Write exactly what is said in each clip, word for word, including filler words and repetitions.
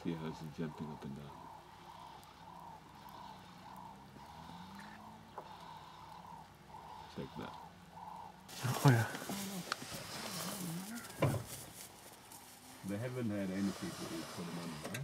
see how she's jumping up and down. Check that. Oh yeah. They haven't had any people eat for the money, right?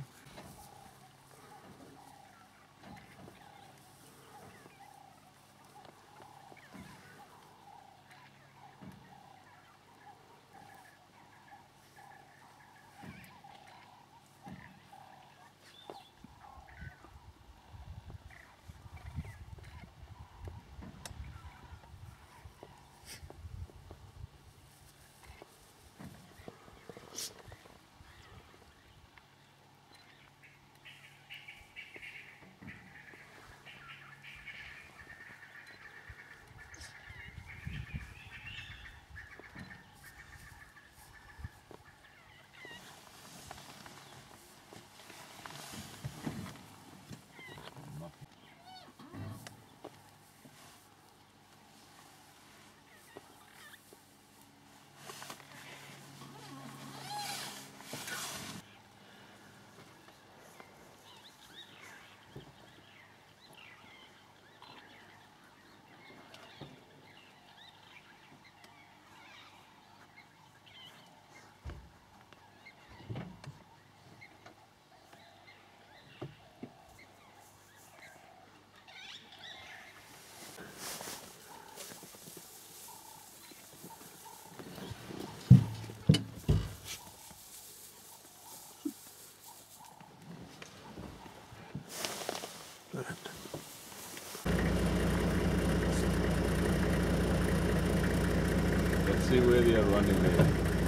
Let's see where they are running there.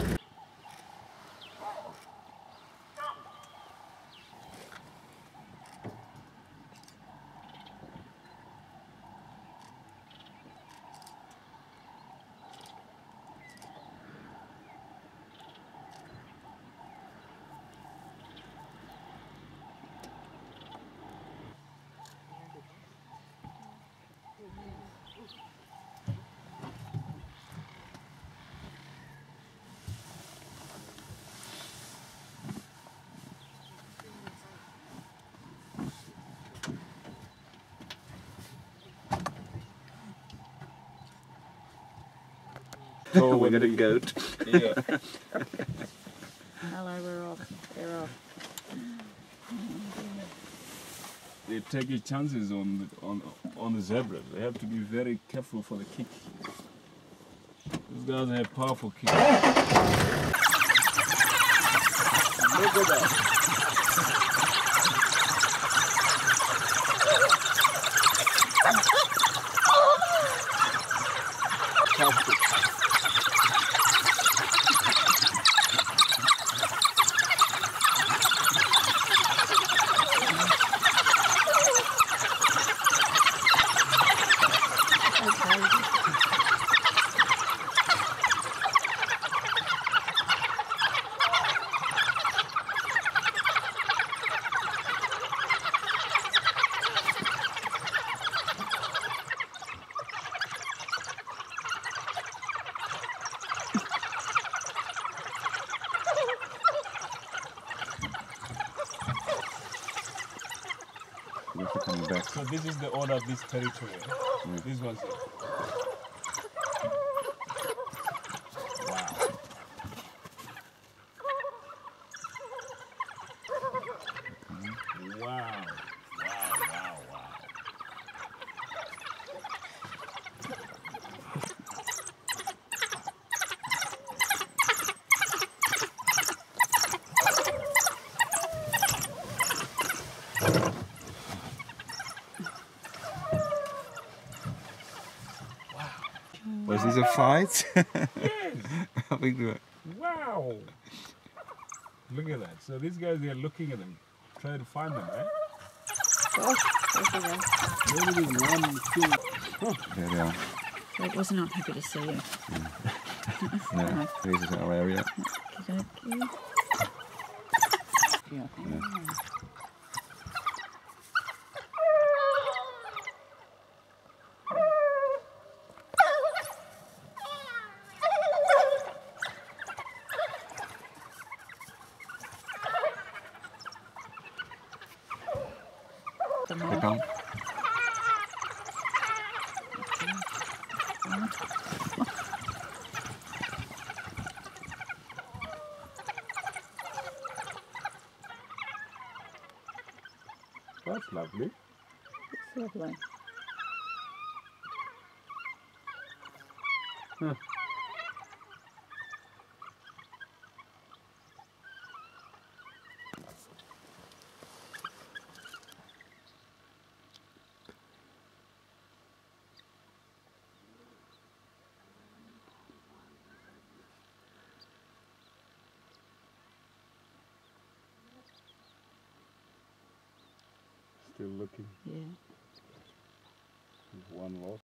So we got a goat. Yeah. Hello, we're off. They're off. They take your chances on the, on on the zebras. They have to be very careful for the kick. These guys have powerful kicks. Look at that. Coming back. So this is the order of this territorial. Mm. This one's it. Wow. Mm. Wow. Wow, wow, wow. Was this a fight? Yes. I think we were. Wow. Look at that. So these guys, they're looking at them, trying to find them, right? Oh, there's again. Maybe there's one, two. Oh. There they are. I was not happy to see you. Yeah, this is our area. Okay. Yeah. Yeah. some They more. come. That's lovely. It's lovely. Huh. Still looking. Yeah. One lost.